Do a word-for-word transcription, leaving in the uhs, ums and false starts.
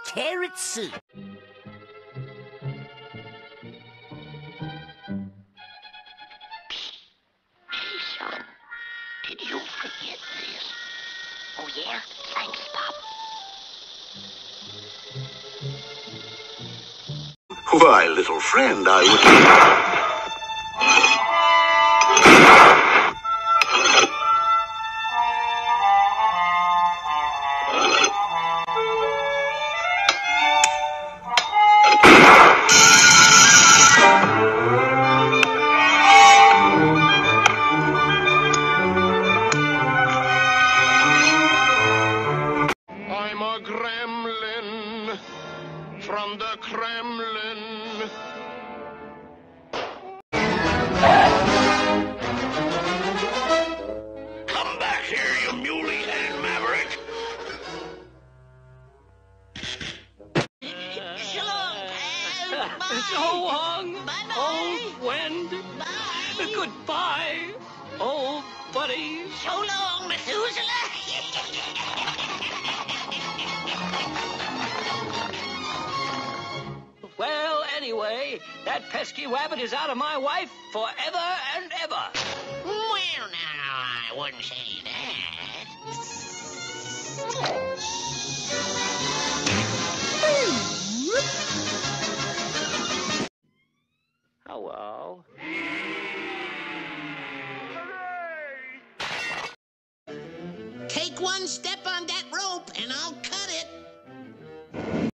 carrot soup. Hey, son, did you forget this? Oh, yeah? Thanks, Pop. Why, little friend, I would... I'm a gremlin from the Kremlin. Come back here, you muley-headed maverick. So long, pal. Bye. So long, Bye-bye. old friend. Bye. Goodbye, old buddy. So long, Methuselah. Well, anyway, that pesky rabbit is out of my wife forever and ever. Well, now, I wouldn't say that. Hello. Take one step on that rope, and I'll